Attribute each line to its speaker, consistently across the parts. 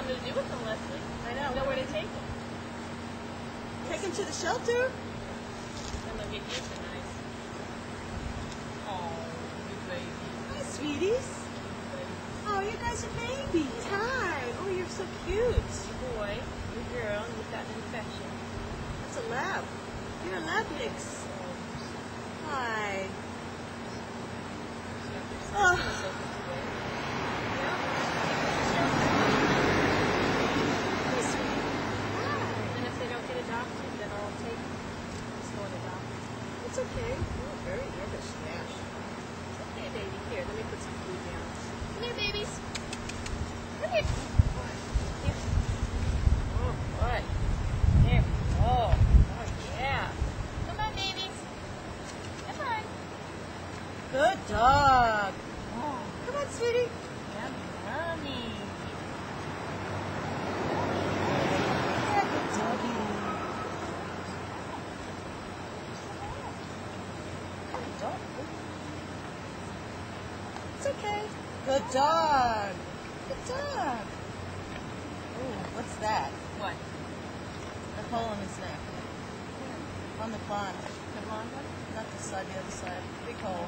Speaker 1: to do with them, Leslie.
Speaker 2: I know.
Speaker 1: Know where to take them.
Speaker 2: Take them to the shelter?
Speaker 1: And they'll get euthanized. Oh, you baby.
Speaker 2: Hi, sweeties. Oh, you guys are babies. Hi. Oh, you're so cute.
Speaker 1: Your boy, your girl, and you've got an infection.
Speaker 2: It's a lab. You're a lab mix. Hi. Oh.
Speaker 1: And if they don't get adopted, then I'll take this one adopted.
Speaker 2: It's okay. You're very nervous, Nash.
Speaker 1: It's okay, baby. Here, let me put some food down. Come here, babies. Come here. Here. Oh, boy. There we go. Oh, yeah. Come on, babies. Come on.
Speaker 2: Good dog.
Speaker 1: Oh,
Speaker 2: Come on, sweetie.
Speaker 1: yummy.
Speaker 2: Yeah, good doggy. Good dog. It's okay. Good dog. Good dog. Ooh, what's that?
Speaker 1: What?
Speaker 2: A hole in his neck. On the pond.
Speaker 1: The blonde one?
Speaker 2: Not this side, the other side. Big hole.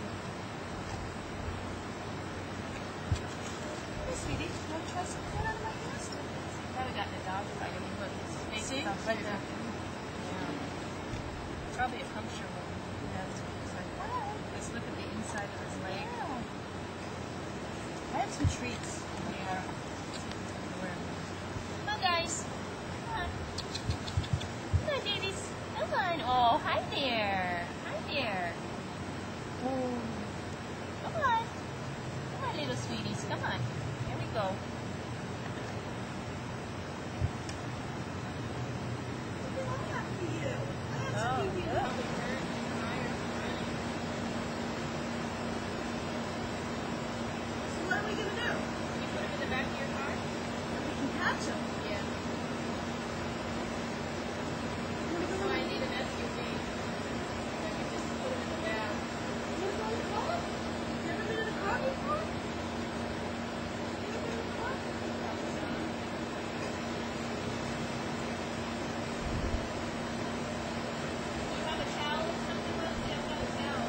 Speaker 2: Hey, sweetie. You want to try some food out of my house?
Speaker 1: Probably got in a dog fight. I mean, look, his face
Speaker 2: See?
Speaker 1: is all
Speaker 2: Right
Speaker 1: screwed
Speaker 2: there.
Speaker 1: up. Yeah. Probably a puncture wound. Yeah, that's what it's like. Let's look at the inside of his leg.
Speaker 2: I have some treats.
Speaker 1: Yeah. Come on, guys. Come on. Come on, babies. Come on. Oh, hi there. Hi there. Oh. Come on. Come on, little sweeties. Come on. Here we go. Oh, good.
Speaker 2: So what are we going to do?
Speaker 1: You put him in the back of your car?
Speaker 2: We can catch them.
Speaker 1: Yeah. So I need an SUV. I can just put him in the back.
Speaker 2: You want to go in the car? You ever been in a car before? You ever been in a car?
Speaker 1: Do you have a towel or something, Leslie? I've got a towel.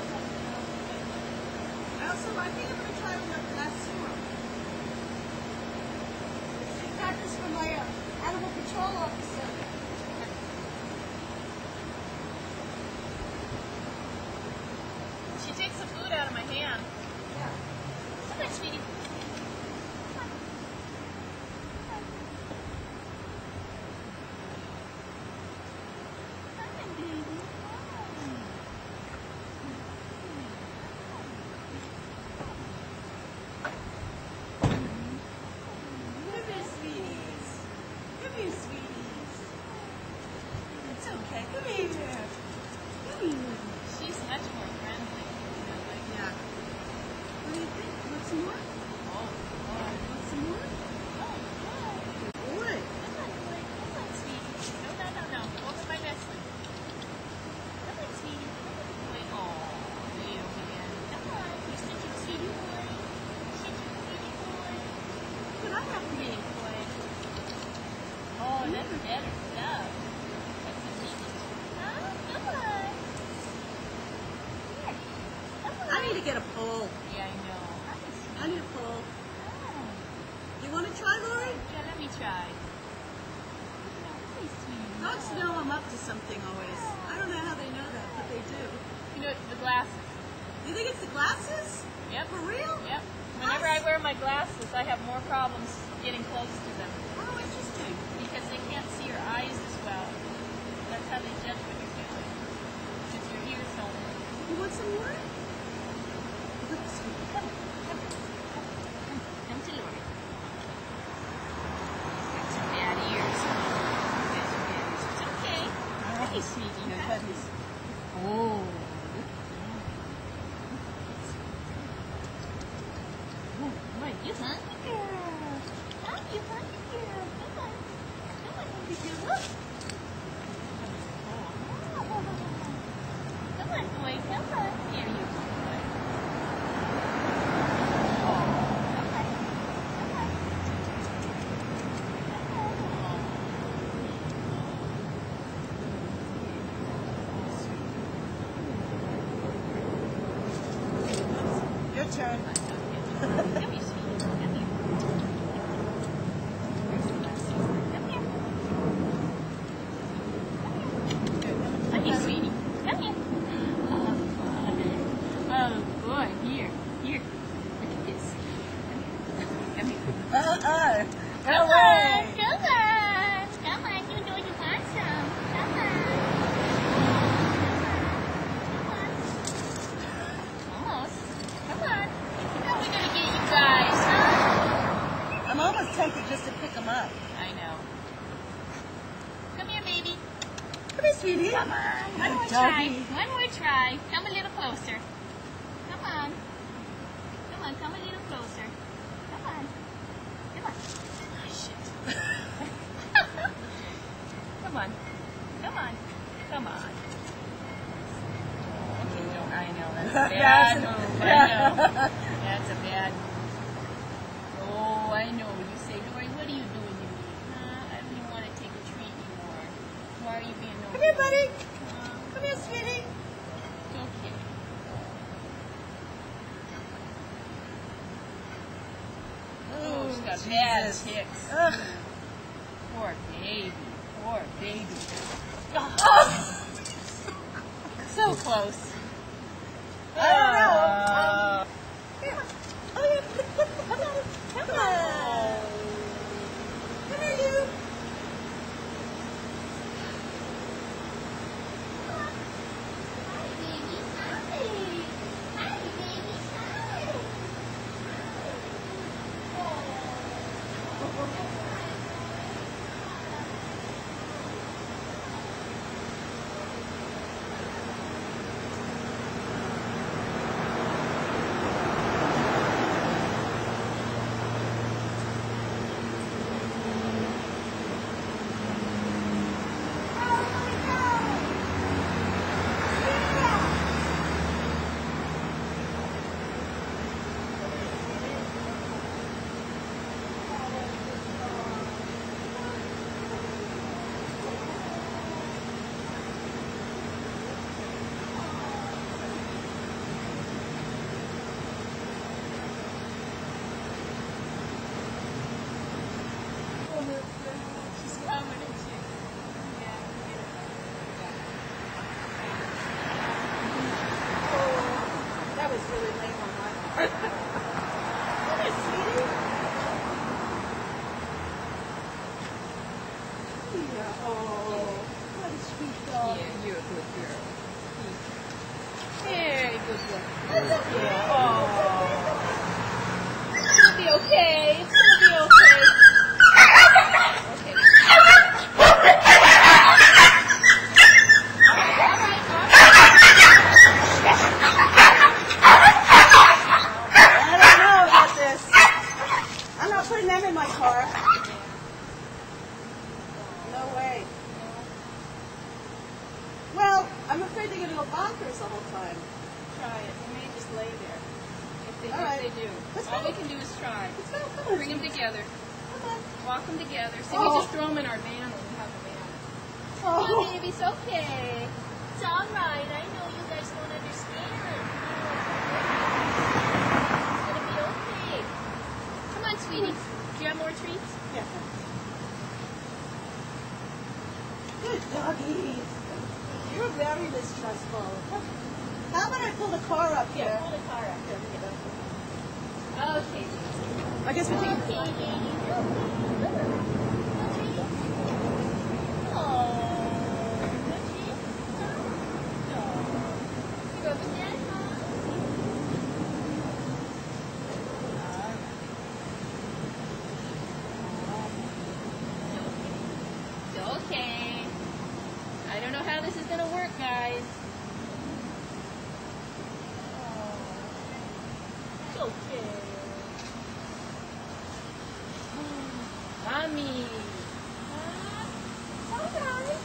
Speaker 2: I think I'm going to try to let that serum. I got this from my animal control officer.
Speaker 1: She takes the food out of my hand.
Speaker 2: Yeah.
Speaker 1: Come on, sweetie. Come on. Come on, baby.
Speaker 2: Come here, sweeties. Come here, sweeties. It's okay. Come here. Come here.
Speaker 1: She's much more friendly.
Speaker 2: Yeah. What do you think? Want some more?
Speaker 1: Oh, boy.
Speaker 2: Want some more?
Speaker 1: Oh, boy.
Speaker 2: Good boy.
Speaker 1: Come on, boy. Come on, sweetie. No, no, no, no. Over my Leslie. Come on, sweetie. Come on, boy. Oh, little man. Come on. You're such a sweetie boy. You're such a sweetie boy.
Speaker 2: What I have to
Speaker 1: Pretty
Speaker 2: eat?
Speaker 1: boy. Oh, that's better stuff. That's the sweetest. Huh? Come on. Here. Come on.
Speaker 2: I need to get a pole.
Speaker 1: Yeah, I know.
Speaker 2: I need a pole.
Speaker 1: Oh.
Speaker 2: You want to try, Lori?
Speaker 1: Yeah, let me try. Hey, sweetie.
Speaker 2: Dogs know I'm up to something always. I don't know how they know that, but they do.
Speaker 1: You know, the glasses.
Speaker 2: You think it's the glasses?
Speaker 1: Yep.
Speaker 2: For real?
Speaker 1: Yep. Whenever I wear my glasses, I have more problems getting close to them
Speaker 2: Oh, interesting.
Speaker 1: because they can't see your eyes as well. That's how they judge what you're doing. Because your ears don't work.
Speaker 2: You want some more? Look, sweetie.
Speaker 1: Come to Lori. Got some bad ears. Got some bad ears. It's okay. Hey, sweetie.
Speaker 2: Your heavies.
Speaker 1: Oh. What, you hungry girl? Huh? You hungry girl? Come on. Come on, hungry girl. Look. Come on, boy. Come on. Here you go, boy. Oh. Come on. Come on. Come here, sweetie. Come here. Where's the last one? Come here. Come here, sweetie. Come here. Oh, boy. Here. Here. Look at this. Come here. Come here.
Speaker 2: Come
Speaker 1: Come
Speaker 2: on.
Speaker 1: on. Come on. Come on. You know you want some. Come on. Come on. Almost. Come on. How are we going to get you guys, huh?
Speaker 2: I'm almost tempted just to pick them up.
Speaker 1: I know. Come here, baby.
Speaker 2: Come here, sweetie.
Speaker 1: Come on. One more try. One more try. Come a little closer. Come on. Come on. Come a little closer. Come on. Come on. Oh, shit. Come on. Come on. Come on. Okay, don't. I know. That's a bad move. I know. That's a bad move. Oh, I know. You say, Lori, what are you doing to me? I don't even want to take a treat anymore. Why are you being no
Speaker 2: Come here, buddy.
Speaker 1: Uh,
Speaker 2: Come here, sweetie.
Speaker 1: It's okay. Oh, she's got bad
Speaker 2: Jesus.
Speaker 1: ticks.
Speaker 2: Ugh.
Speaker 1: Poor baby. Poor baby. So close.
Speaker 2: I don't know. Here. Oh, yeah. Come on.
Speaker 1: Come
Speaker 2: Come
Speaker 1: on.
Speaker 2: on. Come here, you.
Speaker 1: Hi, baby. Hi. Hi, baby. Hi. She's coming at you. Yeah.
Speaker 2: That was really lame on my part. Come here, sweetie. Yeah. Oh, what a sweet dog.
Speaker 1: Yeah, you're a good girl. Very good girl.
Speaker 2: That's okay.
Speaker 1: Yeah. Oh. It's gonna be okay. It's gonna be okay. Okay.
Speaker 2: I don't know about this. I'm not putting them in my car. No way. Well, I'm afraid they're going to go bonkers the whole time.
Speaker 1: Try it. They may just lay there. If
Speaker 2: All right.
Speaker 1: they do.
Speaker 2: Let's
Speaker 1: All
Speaker 2: go.
Speaker 1: we can do is try.
Speaker 2: Let's go. Come on.
Speaker 1: Bring them together.
Speaker 2: Come on.
Speaker 1: Walk them together. See,
Speaker 2: Oh.
Speaker 1: we just throw them in our van when we have a van. Come on,
Speaker 2: Oh.
Speaker 1: baby. It's okay. It's all right. I know you guys don't understand. It's gonna be okay. Come on, sweetie. Do you have more treats?
Speaker 2: Yeah. Good doggy. You're very distrustful. How about I pull the car up
Speaker 1: Yeah,
Speaker 2: here?
Speaker 1: pull the car up. Here, we go. Okay.
Speaker 2: I guess we can.
Speaker 1: Okay, baby. Okay. I don't know how this is going to work, guys. It's okay. Mommy. It's all right.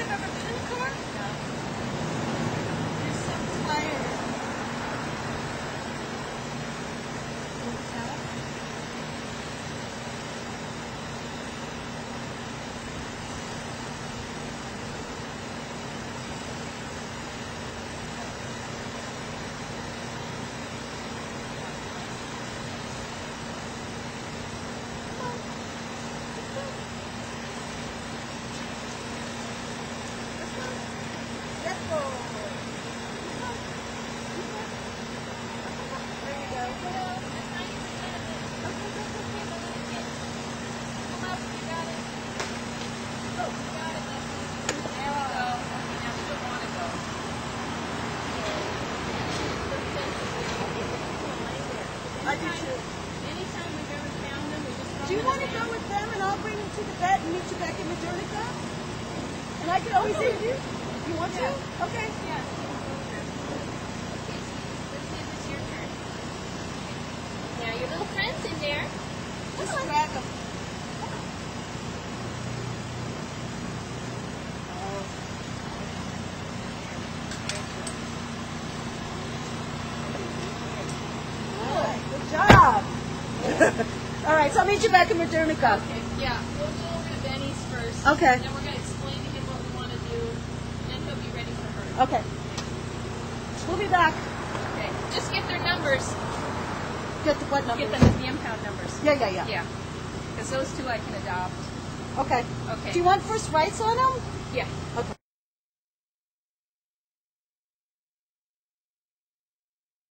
Speaker 1: have ever been in a car? No.
Speaker 2: You're so tired. Do you want to go with them and I'll bring them to the vet and meet you back in Modernica? And I can always leave you? You want to? Okay.
Speaker 1: Yeah. Let's see if it's your turn. Now your little friend's in there.
Speaker 2: Just grab them. Good job. All right, so I'll meet you back in Modernica.
Speaker 1: Okay, yeah. We'll go over to Benny's first.
Speaker 2: Okay.
Speaker 1: And then we're going to explain to him what we want to do, and then he'll be ready for her.
Speaker 2: Okay. We'll be back.
Speaker 1: Okay. Just get their numbers.
Speaker 2: Get the what number?
Speaker 1: Get the impound numbers.
Speaker 2: Yeah.
Speaker 1: Yeah. Because those two I can adopt.
Speaker 2: Okay.
Speaker 1: Okay.
Speaker 2: Do you want first rights on them?
Speaker 1: Yeah.
Speaker 2: Okay.